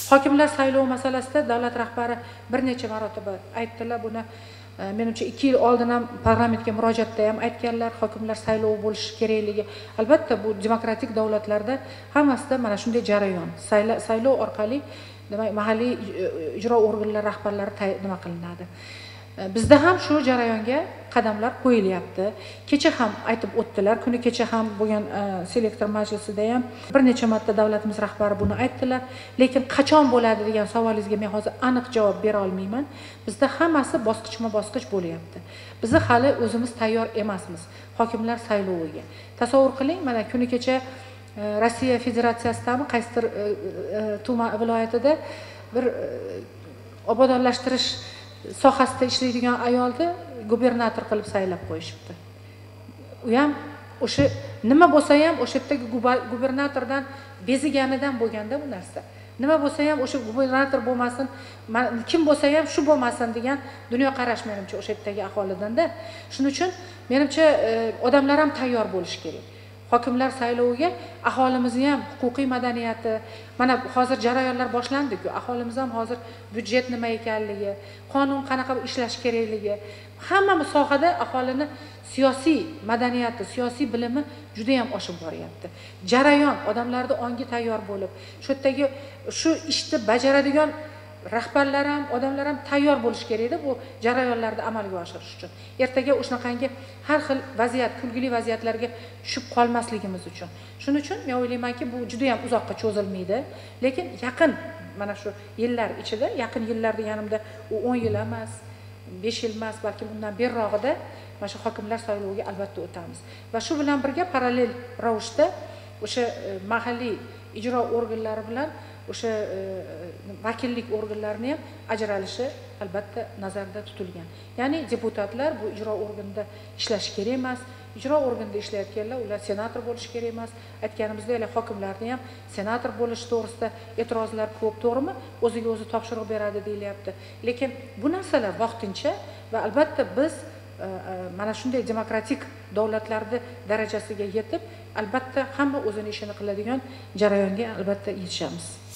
Hokimlar saylovi masalasida davlat rahbari bir necha marotaba aytdilar buni. Menimcha 2 yil oldin ham parlamentga murojaatda ham aytganlar, hokimlar saylovi bo'lishi kerakligi. Albatta bu demokratik davlatlarda hammasida mana shunday jarayon. Saylov orqali demak mahalliy ijro organlari rahbarlari nima qilinadi. Bizda ham shu jarayonga qadamlar qo'yilyapti. Kecha ham aytib o'tdilar, kuni kecha ham bo'lgan selektor majlisida ham bir necha marta davlatimiz rahbari buni aytdilar. Lekin qachon bo'ladi degan savolingizga men hozir aniq javob bera olmayman. Bizda hammasi bosqichma-bosqich bo'lyapti. Biz hali o'zimiz tayyor emasmiz hokimlar sayloviga. Tasavvur qiling, mana kuni kecha Rossiya Federatsiyasidagi qaysidir tuman viloyatida bir obodonlashtirish sohasida ishlaydigan ayolni gubernator qilib saylab qo'yishibdi. U ham o'sha nima bo'lsa ham o'sha yerdagi gubernatordan beziganidan bo'lganda bu narsa. Nima bo'lsa ham o'sha gubernator bo'lmasin, kim bo'lsa ham shu bo'lmasin degan dunyo qarash menimcha o'sha yerdagi aholidanda. Shuning uchun menimcha odamlar ham tayyor bo'lishi kerak. Hokimlar sayloviga aholimizni ham huquqiy madaniyati, mana hozir jarayonlar boshlandi-ku. Aholimiz ham hozir byudjet nima ekanligi, qonun qanaqa ishlash kerakligi, hamma sohada aholini siyosiy madaniyati, siyosiy bilimi juda ham oshib boryapti. Jarayon odamlarning ongi tayyor bo'lib, shu yerdagi shu ishni bajaradigan rahbarlar ham, odamlar ham tayyor bo'lish kerak-da bu jarayonlarni amalga oshirish uchun. Ertaga o'shanaqangi har xil vaziyat, kulgili vaziyatlarga tushib qolmasligimiz uchun. Shuning uchun men o'ylaymanki, bu juda ham uzoqqa cho'zilmaydi, lekin yaqin mana shu yillar ichida, yaqin yillar deganimda u 10 yil emas, 5 yil emas, balki bundan berrog'ida mana shu hokimlar sayloviga albatta o'tamiz. Va shu bilan birga parallel ravishda o'sha mahalliy ijro organlari bilan o'sha vakillik organlarini ham ajralishi albatta nazarda tutilgan. Ya'ni deputatlar bu ijro organida ishlash kerak emas, ijro organida ishlayotganlar ular senator bo'lish kerak emas. Aytganimizdek, hokimlarni ham senator bo'lish to'g'risida e'tirozlar ko'p, to'g'rimi? O'ziga o'zi topshiriq beradi deyilyapti. Lekin bu narsalar vaqtincha va albatta biz mana shunday demokratik davlatlarning darajasiga yetib, albatta hamma o'zini ishini qiladigan jarayonga albatta yetishamiz.